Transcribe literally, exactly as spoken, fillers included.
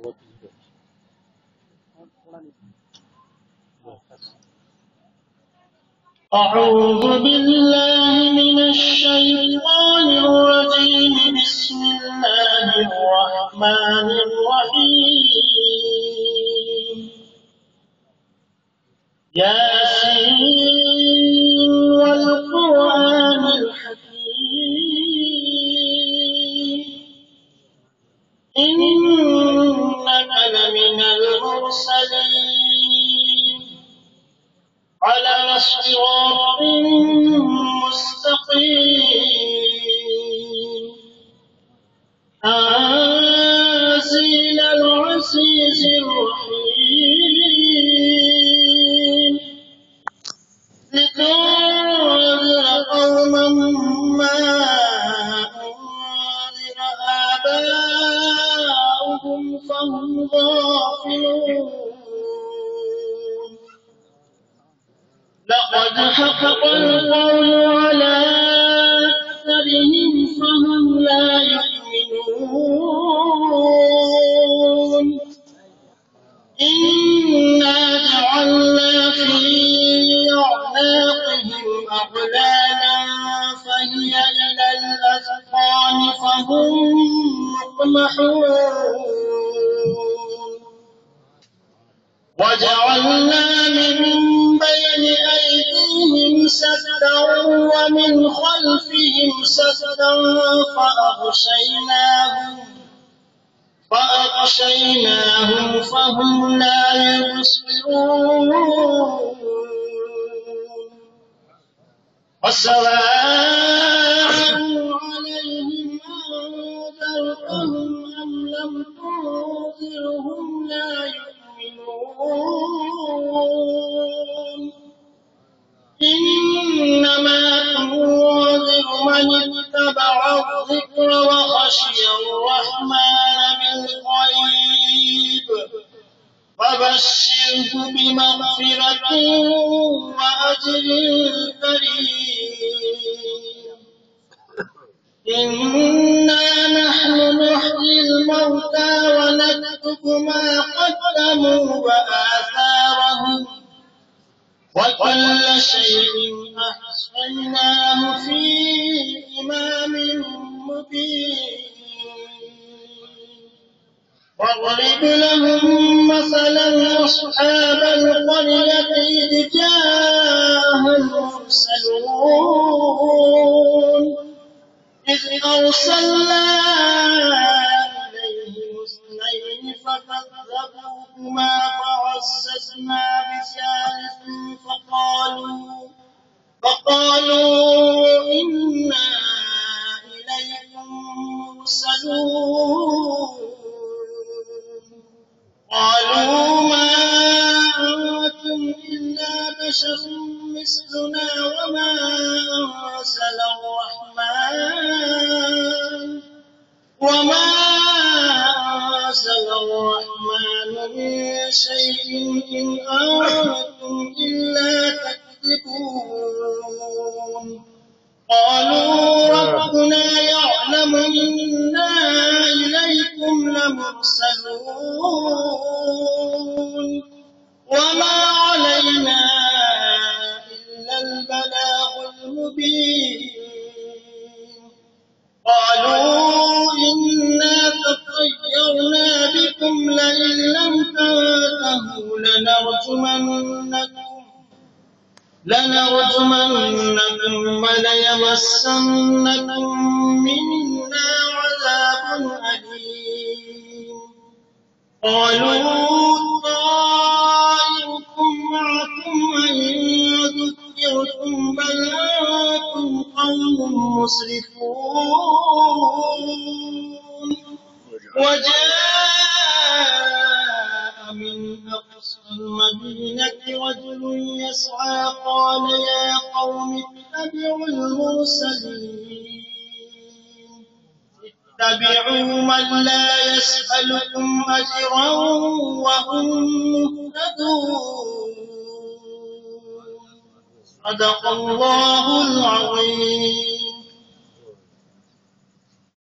أعوذ بالله من الشيطان الرجيم. بسم الله الرحمن الرحيم. ياسين والقرآن الحكيم إنك لمن المرسلين على صراط مستقيم تنزيل العزيز الرحيم لتنذر قوما ما أنذر آباؤهم فهم غافلون. لقد حق القول على أكثرهم فهم لا يؤمنون. إنا جعلنا في أعناقهم أغلالا فهي إلى الأذقان فهم مقمحون. وجعلنا من بين أيديهم سدا ومن خلفهم سدا فأغشيناهم فأغشيناهم فهم لا يبصرون. وسواء عليهم أنذرتهم أم لم تنذرهم لا يؤمنون. إنما تنذر من اتبع الذكر وخشي الرحمن بالغيب فبشره بمغفرة وأجر كريم. إنا نحن نحيي الموتى ونكتب ما قدموا وآثارهم وكل شيء أحصيناه في إمام مبين. واضرب لهم مثلا أصحاب القرية إذ جاءها المرسلون إذ أرسلنا إليهم اثنين فكذبوهما فعززنا بثالث فقالوا فقالوا إنا إليكم مرسلون. قالوا ما أنتم إلا بشر مثلنا وما أنزل الرحمن وما أنزل الرحمن من شيء إن أنتم إلا تكذبون. قالوا ربنا يعلم إنا إليكم لمرسلون وما علينا إلا البلاغ المبين. قالوا إنا تطيرنا بكم لئن لم تنتهوا لنرجمنكم لنرجمنكم وليمسنكم منا عذاب أليم. قالوا طائركم معكم وإن ذكرتم بل أنتم قوم مسرفون. وجاء من أقصى المدينة رجل يسعى قال يا قوم اتبعوا المرسلين اتبعوا من لا يسألكم أجرا وهم مهتدون. صدق الله العظيم.